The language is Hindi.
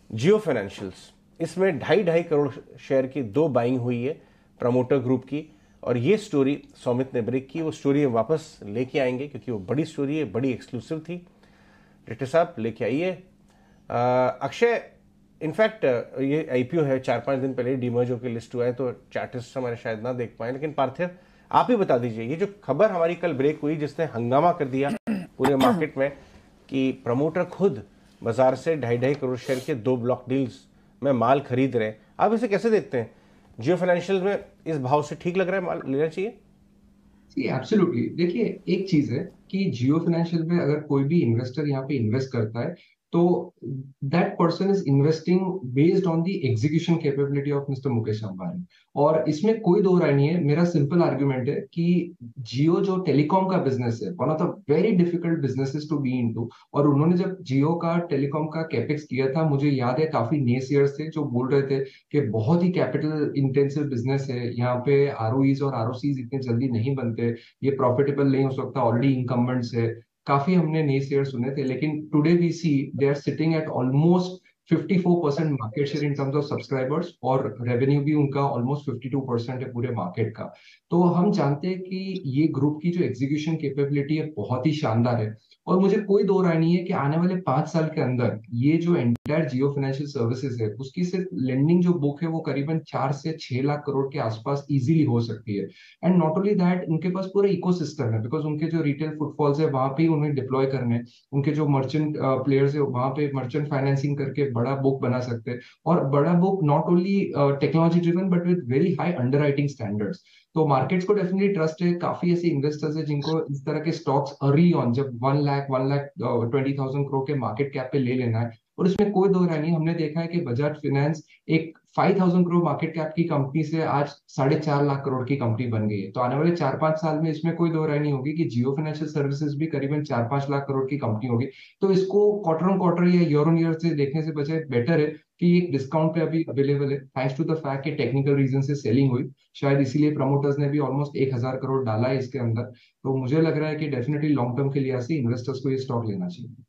जियो फाइनेंशियल्स, इसमें 2.5 करोड़ शेयर की 2 बाइंग हुई है प्रमोटर ग्रुप की। और ये स्टोरी सौमित ने ब्रेक की, वो स्टोरी हम वापस लेके आएंगे क्योंकि वो बड़ी स्टोरी है, बड़ी एक्सक्लूसिव थी। डिरेक्टर साहब लेके आइए। अक्षय, इनफैक्ट ये आईपीओ है, 4-5 दिन पहले डीमर्ज होकर लिस्ट हुआ है, तो चार्टिस्ट हमारे शायद ना देख पाए, लेकिन पार्थिव आप ही बता दीजिए, ये जो खबर हमारी कल ब्रेक हुई जिसने हंगामा कर दिया पूरे मार्केट में कि प्रमोटर खुद बाजार से 2.5 करोड़ शेयर के 2 ब्लॉक डील्स में माल खरीद रहे हैं, आप इसे कैसे देखते हैं? जियो फाइनेंशियल में इस भाव से ठीक लग रहा है माल लेना चाहिए? जी एब्सोल्युटली। देखिए, एक चीज है कि जियो फाइनेंशियल में अगर कोई भी इन्वेस्टर यहाँ पे इन्वेस्ट करता है तो that person is investing based on the execution capability of mister Mukesh Ambani. और इसमें कोई दो राय नहीं है। मेरा सिंपल आर्ग्यूमेंट है कि जियो जो टेलीकॉम का बिजनेस है, one of the very difficult businesses to be into. और उन्होंने जब जियो का टेलीकॉम का कैपेक्स किया था, मुझे याद है काफी नेसियर्स थे जो बोल रहे थे कि बहुत ही कैपिटल इंटेंसिव बिजनेस है, यहाँ पे आरओईज और आरओसीज इतने जल्दी नहीं बनते, ये प्रॉफिटेबल नहीं हो सकता, ऑलरेडी इनकम्बेंट्स है। काफी हमने नेसेयर सुने थे, लेकिन today we see they are sitting at almost 54% market share in terms of subscribers, और रेवेन्यू भी उनका ऑलमोस्ट 52% है पूरे मार्केट का। तो हम जानते हैं कि ये ग्रुप की जो एग्जीक्यूशन कैपेबिलिटी है बहुत ही शानदार है। और मुझे कोई दो राय नहीं है कि आने वाले 5 साल के अंदर ये जो एंटायर जियो फाइनेंशियल सर्विसेज है उसकी सिर्फ लेंडिंग जो बुक है वो करीबन 4 से 6 लाख करोड़ के आसपास इजीली हो सकती है। एंड नॉट ओनली दैट, उनके पास पूरा इकोसिस्टम है, बिकॉज उनके जो रिटेल फुटफॉल्स है वहां पे ही उन्हें डिप्लॉय करने हैं। उनके जो मर्चेंट प्लेयर्स है वहां पे मर्चेंट फाइनेंसिंग करके बड़ा बुक बना सकते हैं। और बड़ा book not only technology driven but with very high underwriting standards. तो मार्केट्स को डेफिनेटली ट्रस्ट है। काफी ऐसे इन्वेस्टर्स है जिनको इस तरह के स्टॉक्स अर्ली ऑन, जब 1 लाख 20,000 करोड़ के मार्केट कैप पे ले लेना है। और इसमें कोई दो राय नहीं, हमने देखा है कि बजाज फाइनेंस एक 5,000 करोड़ मार्केट कैप की कंपनी से आज 4.5 लाख करोड़ की कंपनी बन गई है। तो आने वाले 4-5 साल में इसमें कोई दो राय नहीं होगी कि जियो फाइनेंशियल सर्विसेज भी करीबन 4-5 लाख करोड़ की कंपनी होगी। तो इसको क्वार्टर ऑन क्वार्टर या ईयर ऑन ईयर से देखने से बजाय बेटर है कि एक डिस्काउंट पे अभी अवेलेबल है, थैंक्स टू द फैक्ट कि टेक्निकल रीजन से सेलिंग हुई। शायद इसीलिए प्रमोटर्स ने भी ऑलमोस्ट 1,000 करोड़ डाला है इसके अंदर। तो मुझे लग रहा है कि डेफिनेटली लॉन्ग टर्म के लिए इन्वेस्टर्स को ये स्टॉक लेना चाहिए।